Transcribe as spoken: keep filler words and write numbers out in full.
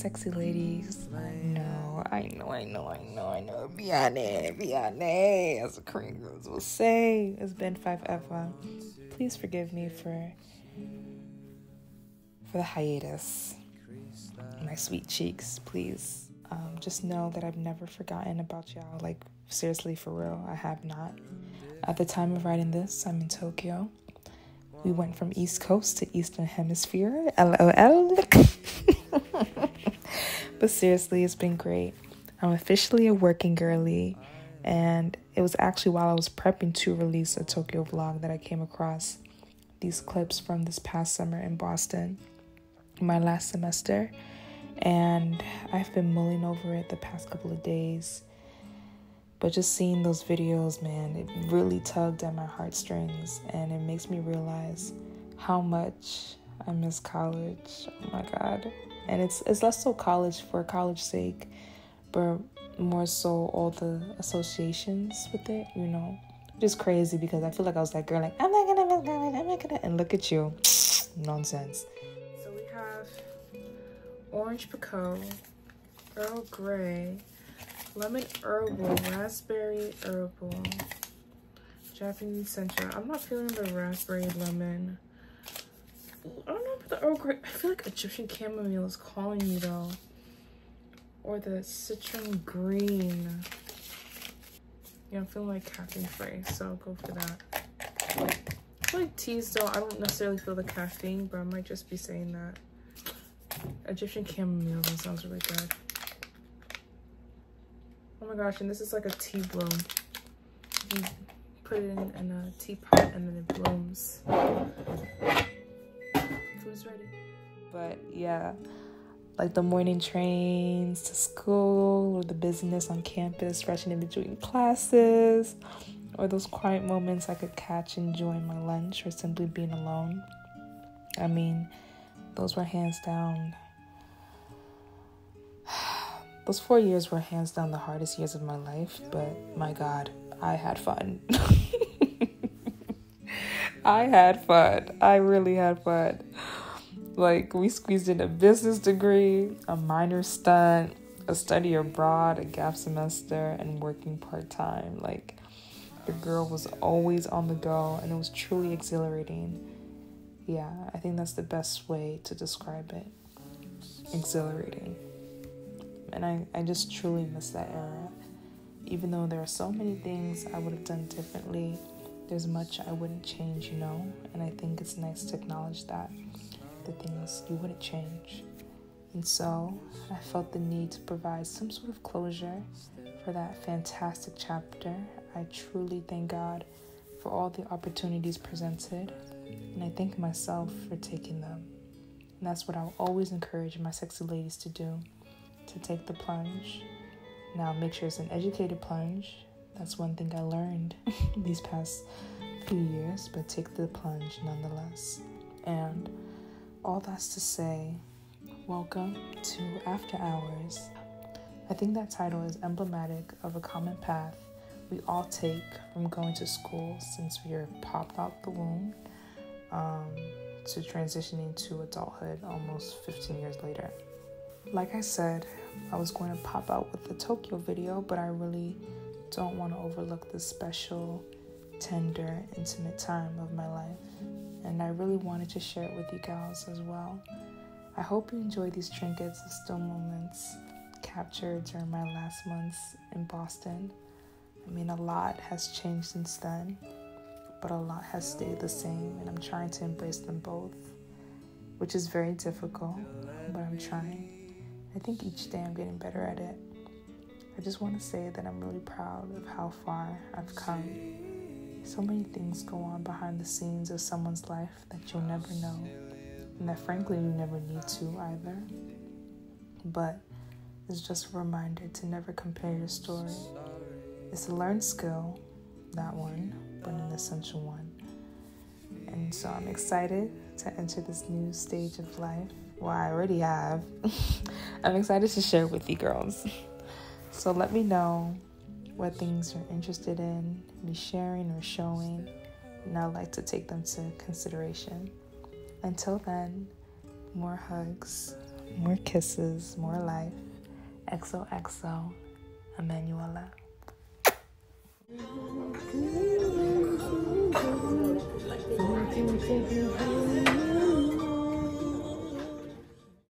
sexy ladies. I know, I know, I know, I know, I know. Be on it, be on it, as the Korean girls will say. It's been five ever. Please forgive me for for the hiatus. My sweet cheeks, please. Um, just know that I've never forgotten about y'all. Like, seriously, for real, I have not. At the time of writing this, I'm in Tokyo. We went from East Coast to Eastern Hemisphere. L O L. But seriously, it's been great. I'm officially a working girly. And it was actually while I was prepping to release a Tokyo vlog that I came across these clips from this past summer in Boston, my last semester. And I've been mulling over it the past couple of days. But just seeing those videos, man, it really tugged at my heartstrings. And it makes me realize how much I miss college. Oh my God. And it's it's less so college for college sake, but more so all the associations with it, you know. Just crazy because I feel like I was that girl like, I'm not gonna miss college, I'm not gonna. And look at you. Nonsense. So we have orange pekoe, Earl Grey, lemon herbal, raspberry herbal, Japanese sencha. I'm not feeling the raspberry lemon. I don't know about the Earl Grey. I feel like Egyptian chamomile is calling me though. Or the citron green. Yeah, I'm feeling like caffeine free, so I'll go for that. I feel like teas though, I don't necessarily feel the caffeine, but I might just be saying that. Egyptian chamomile, that sounds really good. Oh my gosh, and this is like a tea bloom. You put it in, in a teapot and then it blooms. Food's ready. But yeah, like the morning trains to school or the busyness on campus, rushing in between classes, or those quiet moments I could catch enjoying my lunch or simply being alone. I mean, those were hands down, those four years were hands down the hardest years of my life, but my God, I had fun. I had fun. I really had fun. Like, we squeezed in a business degree, a minor stunt, a study abroad, a gap semester, and working part-time. Like, the girl was always on the go, and it was truly exhilarating. Yeah, I think that's the best way to describe it. Exhilarating. And I, I just truly miss that era. Even though there are so many things I would have done differently, there's much I wouldn't change, you know? And I think it's nice to acknowledge that. The things you wouldn't change. And so I felt the need to provide some sort of closure for that fantastic chapter. I truly thank God for all the opportunities presented, and I thank myself for taking them. And that's what I'll always encourage my sexy ladies to do, to take the plunge. Now make sure it's an educated plunge. That's one thing I learned these past few years, but take the plunge nonetheless. And all that's to say, welcome to After Hours. I think that title is emblematic of a common path we all take from going to school since we are popped out the womb um, to transitioning to adulthood almost fifteen years later. Like I said, I was going to pop out with the Tokyo video, but I really don't want to overlook this special, tender, intimate time of my life. And I really wanted to share it with you gals as well. I hope you enjoy these trinkets of still moments captured during my last months in Boston. I mean, a lot has changed since then, but a lot has stayed the same, and I'm trying to embrace them both, which is very difficult, but I'm trying. I think each day I'm getting better at it. I just want to say that I'm really proud of how far I've come. So many things go on behind the scenes of someone's life that you'll never know, and that frankly you never need to either. But it's just a reminder to never compare your story. It's a learned skill, that one, but an essential one. And so I'm excited to enter this new stage of life. Well, I already have. I'm excited to share with you girls. So let me know what things you're interested in me sharing or showing, and I'd like to take them to consideration. Until then, more hugs, More kisses, more life. X O X O, Emanuela.